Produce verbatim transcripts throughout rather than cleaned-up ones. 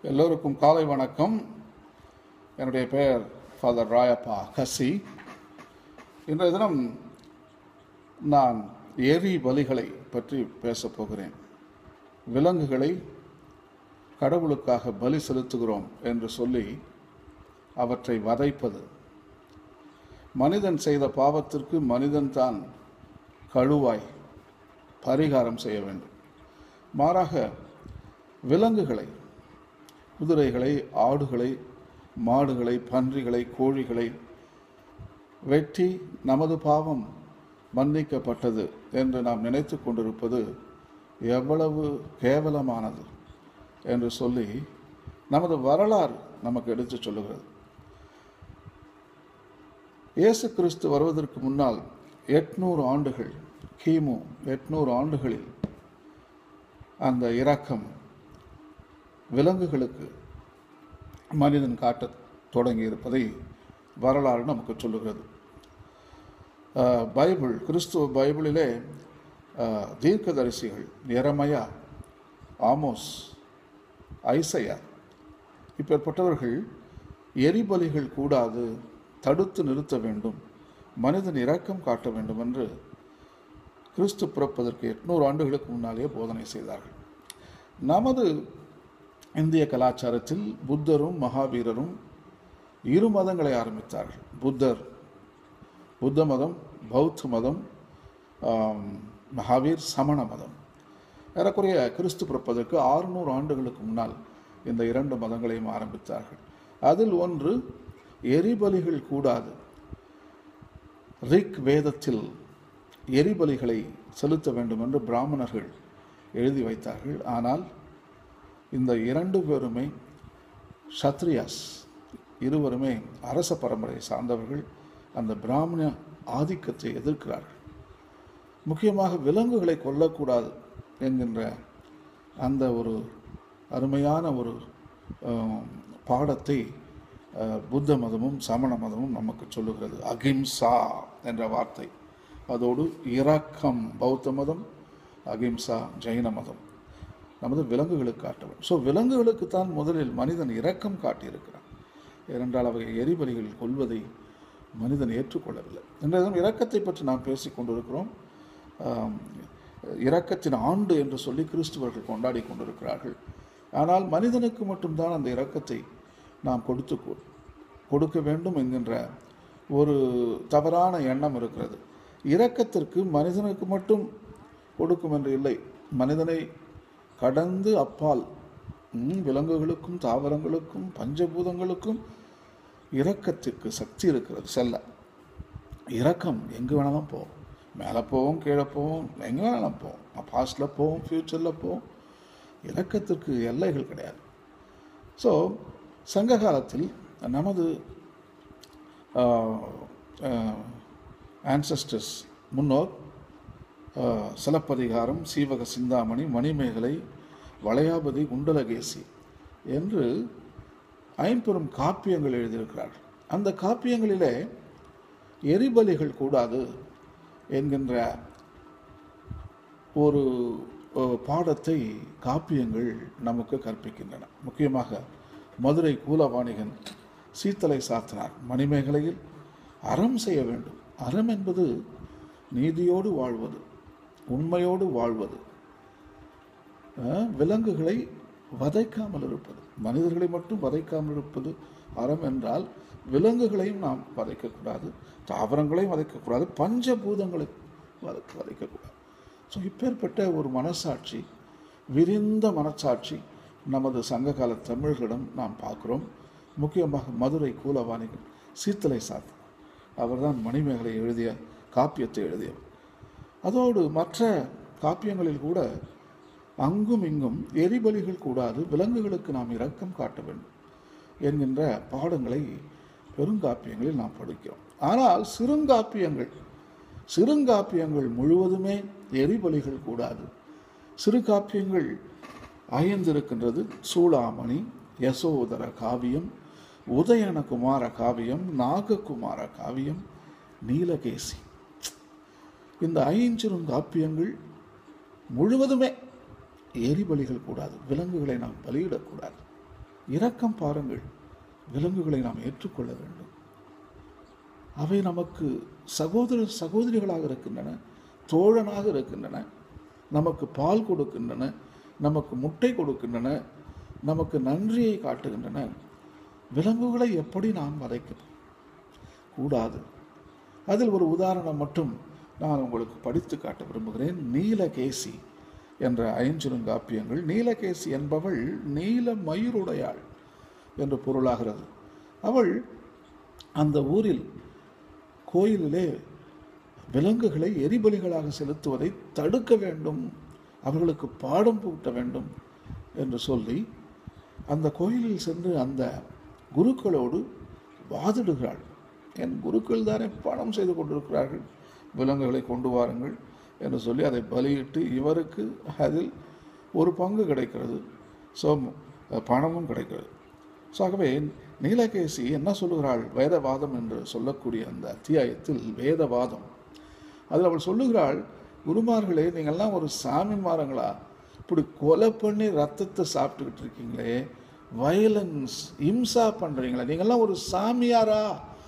எல்லோருக்கும் காலை வணக்கம். என்னுடைய பெயர் ஃபாதர் ராயப்பா கசி. இன்றைய தினம் நான் எரி பலிகளை பற்றி பேசப் போகிறேன். விலங்குகளை கடவுளுக்காக பலி செலுத்துகிறோம் என்று சொல்லி அவற்றை வதைப்பது. மனிதன் செய்த பாவத்திற்கு மனிதன்தான் கழுவாய் பரிகாரம் செய்ய வேண்டும். மாறாக விலங்குகளை, குதிரைகளை, ஆடுகளை, மாடுகளை, பன்றிகளை, கோழிகளை வெட்டி நமது பாவம் மன்னிக்கப்பட்டது என்று நாம் நினைத்து கொண்டிருப்பது எவ்வளவு கேவலமானது என்று சொல்லி நமது வரலாறு நமக்கு எடுத்து சொல்லுகிறது. இயேசு கிறிஸ்து வருவதற்கு முன்னால் எட்நூறு ஆண்டுகள், கிமு எட்நூறு ஆண்டுகளில் அந்த இரக்கம் விலங்குகளுக்கு மனிதன் காட்ட தொடங்கி இருப்பதை வரலாறு நமக்கு சொல்லுகிறது. பைபிள், கிறிஸ்துவ பைபிளிலே தீர்க்கதரிசிகள் எரமையா, ஆமோஸ், ஐசையா இப்பேற்பட்டவர்கள் எரிபலிகள் கூடாது, தடுத்து நிறுத்த வேண்டும், மனிதன் இரக்கம் காட்ட வேண்டும் என்று கிறிஸ்து பிறப்பதற்கு எட்நூறு ஆண்டுகளுக்கு முன்னாலே போதனை செய்தார்கள். நமது இந்திய கலாச்சாரத்தில் புத்தரும் மகாவீரரும் இரு மதங்களை ஆரம்பித்தார்கள். புத்தர் புத்த மதம், பௌத்த மதம், மகாவீர் சமண மதம். ஏறக்குறைய கிறிஸ்து பிறப்பதற்கு ஆறுநூறு ஆண்டுகளுக்கு முன்னால் இந்த இரண்டு மதங்களையும் ஆரம்பித்தார்கள். அதில் ஒன்று எரிபலிகள் கூடாது. ரிக் வேதத்தில் எரிபலிகளை செலுத்த வேண்டும் என்று பிராமணர்கள் எழுதி வைத்தார்கள். ஆனால் இந்த இரண்டு பேருமே சத்ரியாஸ், இருவருமே அரச பரம்பரை சார்ந்தவர்கள். அந்த பிராமண ஆதிக்கத்தை எதிர்க்கிறார்கள். முக்கியமாக விலங்குகளை கொல்லக்கூடாது என்கின்ற அந்த ஒரு அருமையான ஒரு பாடத்தை புத்த மதமும் சமண மதமும் நமக்கு சொல்லுகிறது. அகிம்சா என்ற வார்த்தை, அதோடு இரக்கம். பௌத்த மதம், அகிம்சா ஜெயின மதம் நமது விலங்குகளுக்கு காட்டவும். ஸோ விலங்குகளுக்கு தான் முதலில் மனிதன் இரக்கம் காட்டியிருக்கிறான். ஏனென்றால் அவை எரிபலிகள் கொள்வதை மனிதன் ஏற்றுக்கொள்ளவில்லை. இன்றைய இரக்கத்தை பற்றி நாம் பேசி கொண்டிருக்கிறோம். இரக்கத்தின் ஆண்டு என்று சொல்லி கிறிஸ்துவர்கள் கொண்டாடி கொண்டிருக்கிறார்கள். ஆனால் மனிதனுக்கு மட்டும்தான் அந்த இரக்கத்தை நாம் கொடுத்து கொடுக்க வேண்டும் என்கின்ற ஒரு தவறான எண்ணம் இருக்கிறது. இரக்கத்திற்கு மனிதனுக்கு மட்டும் கொடுக்கும் என்று இல்லை, மனிதனை கடந்து அப்பால் விலங்குகளுக்கும் தாவரங்களுக்கும் பஞ்சபூதங்களுக்கும் இரக்கத்திற்கு சக்தி இருக்கிறது. செல்ல இரக்கம் எங்கு வேணாலும் போவோம், மேலே போவோம், கீழே போவோம், எங்கே வேணாலும் போவோம், பாஸ்டில் போவோம், ஃப்யூச்சரில் போவோம். இரக்கத்திற்கு எல்லைகள் கிடையாது. ஸோ சங்க காலத்தில் நமது ஆன்சஸ்டர்ஸ், முன்னோர் சிலப்பதிகாரம், சீவக சிந்தாமணி, மணிமேகலை, வளையாபதி, குண்டலகேசி என்று ஐம்பெரும் காப்பியங்கள் எழுதியிருக்கிறார்கள். அந்த காப்பியங்களிலே எரிபலிகள் கூடாது என்கின்ற ஒரு பாடத்தை காப்பியங்கள் நமக்கு கற்பிக்கின்றன. முக்கியமாக மதுரை கூலவாணிகன் சீத்தலை சாத்தினார். மணிமேகலையில் அறம் செய்ய வேண்டும். அறம் என்பது நீதியோடு வாழ்வது, உண்மையோடு வாழ்வது, விலங்குகளை வதைக்காமல் இருப்பது. மனிதர்களை மட்டும் வதைக்காமல் இருப்பது அறம் என்றால் விலங்குகளையும் நாம் வதைக்கக்கூடாது, தாவரங்களையும் வதைக்கக்கூடாது, பஞ்சபூதங்களை வதைக்கக்கூடாது. ஸோ இப்பேற்பட்ட ஒரு மனசாட்சி, விரிந்த மனசாட்சி நமது சங்ககால தமிழர்களிடம் நாம் பார்க்குறோம். முக்கியமாக மதுரை கூலவாணிகள் சீத்தலை சாத்தன் அவர்தான் மணிமேகலை எழுதிய காப்பியத்தை எழுதியவர். அதோடு மற்ற காப்பியங்களில் கூட அங்கும் இங்கும் எரிபலிகள் கூடாது, விலங்குகளுக்கு நாம் இரக்கம் காட்ட வேண்டும் என்கின்ற பாடங்களை பெருங்காப்பியங்களில் நாம் படிக்கிறோம். ஆனால் சிறுங்காப்பியங்கள் சிறுங்காப்பியங்கள் முழுவதுமே எரிபலிகள் கூடாது. சிறு காப்பியங்கள் ஐந்து இருக்கின்றது. சூளாமணி, யசோதர காவியம், உதயணகுமார காவியம், நாககுமார காவியம், நீலகேசி. இந்த ஐஞ்சிறும் காப்பியங்கள் முழுவதுமே எரிபலிகள் கூடாது, விலங்குகளை நாம் பலியிடக்கூடாது. இரக்கம் பாருங்கள். விலங்குகளை நாம் ஏற்றுக்கொள்ள வேண்டும். அவை நமக்கு சகோதர சகோதரிகளாக இருக்கின்றன, தோழனாக இருக்கின்றன, நமக்கு பால் கொடுக்கின்றன, நமக்கு முட்டை கொடுக்கின்றன, நமக்கு நன்றியை காட்டுகின்றன. விலங்குகளை எப்படி நாம் வதைக்க கூடாது. அதில் ஒரு உதாரணம் மட்டும் நான் உங்களுக்கு படித்து காட்ட விரும்புகிறேன். நீலகேசி என்ற ஐஞ்சிறுங்காப்பியங்கள். நீலகேசி என்பவள் நீல மயிருடையாள் என்று பொருளாகிறது. அவள் அந்த ஊரில் கோயிலிலே விலங்குகளை எரிபலிகளாக செலுத்துவதை தடுக்க வேண்டும், அவர்களுக்கு பாடம் புகட்ட வேண்டும் என்று சொல்லி அந்த கோயிலில் சென்று அந்த குருக்களோடு வாதிடுகிறாள். என் குருக்கள் தானே பணம் செய்து கொண்டிருக்கிறார்கள், விலங்குகளை கொண்டு வாருங்கள் என்று சொல்லி அதை பலியிட்டு இவருக்கு அதில் ஒரு பங்கு கிடைக்கிறது, ஸோ பணமும் கிடைக்கிறது. ஸோ ஆகவே நீலகேசி என்ன சொல்லுகிறாள்? வேதவாதம் என்று சொல்லக்கூடிய அந்த அத்தியாயத்தில் வேதவாதம், அதில் அவள் சொல்லுகிறாள், குருமார்களே, நீங்கள்லாம் ஒரு சாமிமாரங்களா? இப்படி கொலை பண்ணி ரத்தத்தை சாப்பிட்டுக்கிட்டு இருக்கீங்களே, வயலன்ஸ் இம்சா பண்ணுறீங்களே, நீங்கள்லாம் ஒரு சாமியாரா?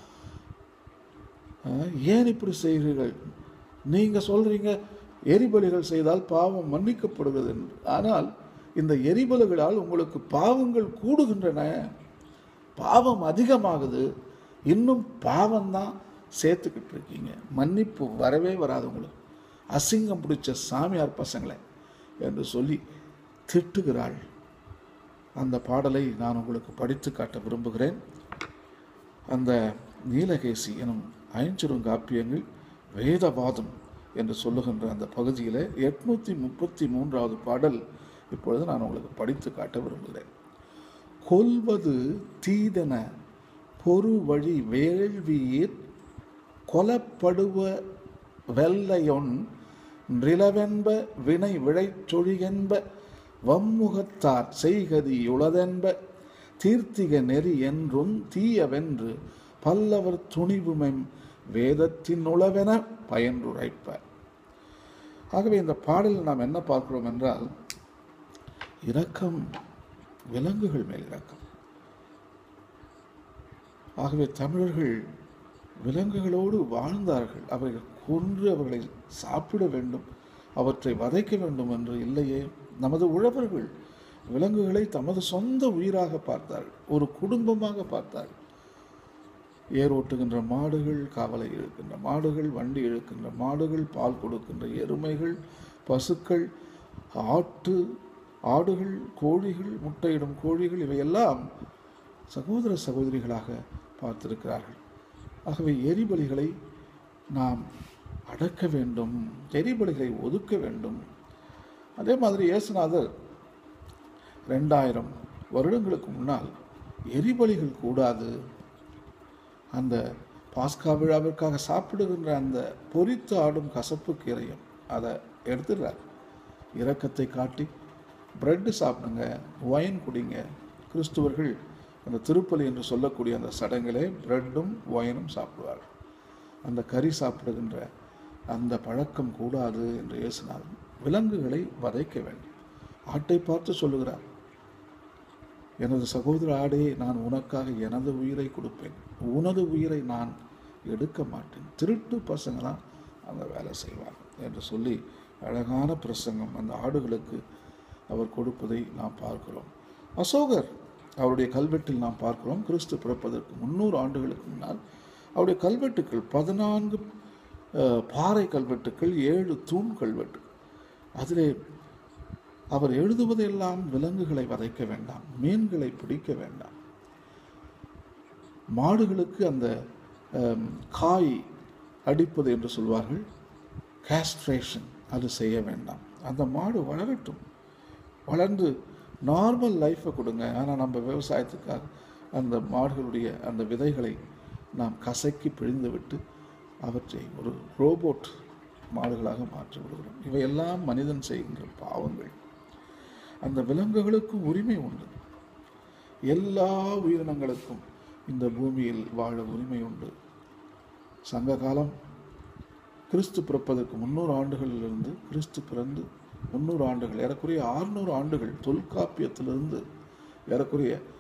ஏன் இப்படி செய்கிறீர்கள்? நீங்கள் சொல்கிறீங்க எரிபலிகள் செய்தால் பாவம் மன்னிக்கப்படுகிறது என்று. ஆனால் இந்த எரிபலிகளால் உங்களுக்கு பாவங்கள் கூடுகின்றன, பாவம் அதிகமாகுது, இன்னும் பாவம்தான் சேர்த்துக்கிட்டு இருக்கீங்க, மன்னிப்பு வரவே வராது உங்களுக்கு, அசிங்கம் பிடிச்ச சாமியார் பசங்களை என்று சொல்லி திட்டுகிறாள். அந்த பாடலை நான் உங்களுக்கு படித்து காட்ட விரும்புகிறேன். அந்த நீலகேசி எனும் ஐஞ்சிறுங்காப்பியங்கள் வேதவாதம் என்று சொல்லுகின்ற அந்த பகுதியில் எட்நூற்றி முப்பத்தி மூன்றாவது பாடல் இப்பொழுது நான் உங்களுக்கு படித்து காட்ட விரும்புகிறேன். கொல்வது தீதென பொறு வழி வேள்வீர் கொலப்படுவ வெள்ளையொன் நிலவென்ப வினை விழைச்சொழியென்ப வம்முகத்தார் செய்கதி உளதென்ப தீர்த்திக நெறி என்றும் தீயவென்று பல்லவர் துணிவுமெம் வேதத்தின் உளவென பயன்றுரைப்ப. ஆகவே இந்த பாடலில் நாம் என்ன பார்க்கிறோம் என்றால், இரக்கம், விலங்குகள் மேல் இரக்கம். ஆகவே தமிழர்கள் விலங்குகளோடு வாழ்ந்தார்கள். அவர்கள் கொன்று அவர்களை சாப்பிட வேண்டும், அவற்றை வதைக்க வேண்டும் என்று இல்லையே. நமது உழவர்கள் விலங்குகளை தமது சொந்த உயிராக பார்த்தார்கள், ஒரு குடும்பமாக பார்த்தார்கள். ஏர் ஓட்டுகின்ற மாடுகள், காவலை இழுக்கின்ற மாடுகள், வண்டி இழுக்கின்ற மாடுகள், பால் கொடுக்கின்ற எருமைகள், பசுக்கள், ஆட்டு ஆடுகள், கோழிகள், முட்டையிடும் கோழிகள், இவையெல்லாம் சகோதர சகோதரிகளாக பார்த்திருக்கிறார்கள். ஆகவே எரிபலிகளை நாம் அடக்க வேண்டும், எரிபலிகளை ஒதுக்க வேண்டும். அதே மாதிரி இயேசுநாதர் ரெண்டாயிரம் வருடங்களுக்கு முன்னால் எரிபலிகள் கூடாது, அந்த பாஸ்கா விழாவிற்காக சாப்பிடுகின்ற அந்த பொரித்து ஆடும் கசப்பு கீரையும் அதை எடுத்துடுறார். இரக்கத்தை காட்டி பிரெட்டு சாப்பிடுங்க, ஒயின் குடிங்க. கிறிஸ்துவர்கள் அந்த திருப்பலி என்று சொல்லக்கூடிய அந்த சடங்கிலே பிரெட்டும் ஒயினும் சாப்பிடுவார். அந்த கறி சாப்பிடுகின்ற அந்த பழக்கம் கூடாது என்று இயேசுநாதர் விலங்குகளை வதைக்க வேண்டும். ஆட்டை பார்த்து சொல்லுகிறார், எனது சகோதர ஆடே, நான் உனக்காக எனது உயிரை கொடுப்பேன், உனது உயிரை நான் எடுக்க மாட்டேன். திருட்டு பசங்க தான் அந்த வேலை செய்வார் என்று சொல்லி அழகான பிரசங்கம் அந்த ஆடுகளுக்கு அவர் கொடுப்பதை நாம் பார்க்கிறோம். அசோகர் அவருடைய கல்வெட்டில் நாம் பார்க்கிறோம், கிறிஸ்து பிறப்பதற்கு முன்னூறு ஆண்டுகளுக்கு முன்னால் அவருடைய கல்வெட்டுக்கள் பதினான்கு பாறை கல்வெட்டுக்கள், ஏழு தூண் கல்வெட்டு. அதிலே அவர் எழுதுவதெல்லாம் விலங்குகளை வதைக்க வேண்டாம், மீன்களை பிடிக்க வேண்டாம், மாடுகளுக்கு அந்த காய் அடிப்பது என்று சொல்வார்கள், காஸ்ட்ரேஷன், அது செய்ய வேண்டாம். அந்த மாடு வளரட்டும், வளர்ந்து நார்மல் லைஃப்பை கொடுங்க. ஆனால் நம்ம விவசாயத்துக்காக அந்த மாடுகளுடைய அந்த விதைகளை நாம் கசக்கி பிழிந்து விட்டு அவற்றை ஒரு ரோபோட் மாடுகளாக மாற்றி விடுகிறோம். இவையெல்லாம் மனிதன் செய்கின்ற பாவங்கள். அந்த விலங்குகளுக்கும் உரிமை உண்டு, எல்லா உயிரினங்களுக்கும் இந்த பூமியில் வாழ உரிமை உண்டு. சங்க காலம் கிறிஸ்து பிறப்பதற்கு முன்னூறு ஆண்டுகளிலிருந்து கிறிஸ்து பிறந்து முன்னூறு ஆண்டுகள், ஏறக்குறைய ஆறுநூறு ஆண்டுகள், தொல்காப்பியத்திலிருந்து ஏறக்குறைய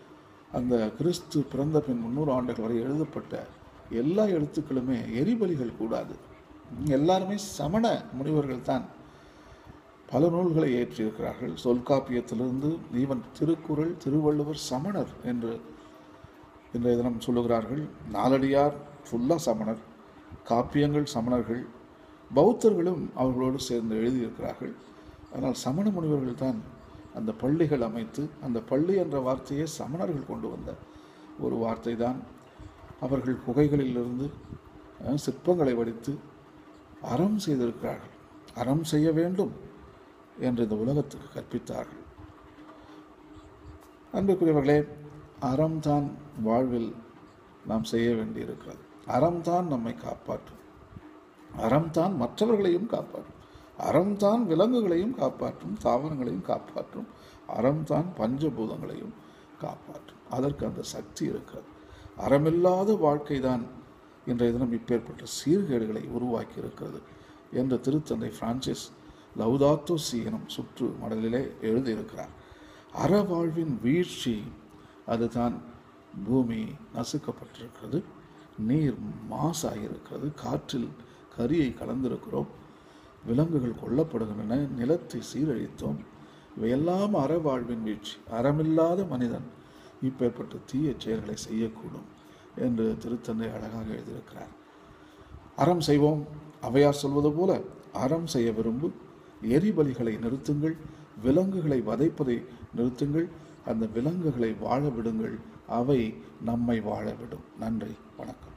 அந்த கிறிஸ்து பிறந்த பின் முன்னூறு ஆண்டுகள் வரை எழுதப்பட்ட எல்லா எழுத்துக்களுமே எரிபலிகள் கூடாது. எல்லாருமே சமண முனிவர்கள் தான் பல நூல்களை ஏற்றியிருக்கிறார்கள். தொல்காப்பியத்திலிருந்து ஈவன் திருக்குறள், திருவள்ளுவர் சமணர் என்று இன்றைய தினம் சொல்லுகிறார்கள். நாலடியார் ஃபுல்லாக சமணர், காப்பியங்கள் சமணர்கள், பௌத்தர்களும் அவர்களோடு சேர்ந்து எழுதியிருக்கிறார்கள். ஆனால் சமண முனிவர்கள் தான் அந்த பள்ளிகள் அமைத்து, அந்த பள்ளி என்ற வார்த்தையை சமணர்கள் கொண்டு வந்த ஒரு வார்த்தை தான். அவர்கள் குகைகளிலிருந்து சிற்பங்களை வடித்து அறம் செய்திருக்கிறார்கள். அறம் செய்ய வேண்டும் என்று இந்த உலகத்துக்கு கற்பித்தார்கள். அன்புக்குரியவர்களே, அறம்தான் வாழ்வில் நாம் செய்ய வேண்டியிருக்கிறது. அறம்தான் நம்மை காப்பாற்றும். அறம்தான் மற்றவர்களையும் காப்பாற்றும். அறம்தான் விலங்குகளையும் காப்பாற்றும், தாவரங்களையும் காப்பாற்றும். அறம்தான் பஞ்சபூதங்களையும் காப்பாற்றும். அதற்கு அந்த சக்தி இருக்கிறது. அறமில்லாத வாழ்க்கை தான் இன்றைய தினம் இப்பேற்பட்ட சீர்கேடுகளை உருவாக்கி இருக்கிறது என்று திருத்தந்தை பிரான்சிஸ் லௌதாத்தோ சி எனும் சுற்று மடலிலே எழுதியிருக்கிறார். அறவாழ்வின் வீழ்ச்சி அதுதான். பூமி நசுக்கப்பட்டிருக்கிறது, நீர் மாசாயிருக்கிறது, காற்றில் கரியை கலந்திருக்கிறோம், விலங்குகள் கொல்லப்படுகின்றன, நிலத்தை சீரழித்தோம். இவையெல்லாம் அறவாழ்வின் வீழ்ச்சி. அறமில்லாத மனிதன் இப்பேற்பட்ட தீய செயல்களை செய்யக்கூடும் என்று திருத்தந்தை அழகாக எழுதியிருக்கிறார். அறம் செய்வோம். அவையார் சொல்வது போல அறம் செய்ய விரும்பு, எரிபலிகளை நிறுத்துங்கள், விலங்குகளை வதைப்பதை நிறுத்துங்கள், அந்த விலங்குகளை வாழ விடுங்கள், அவை நம்மை வாழ விடும். நன்றி, வணக்கம்.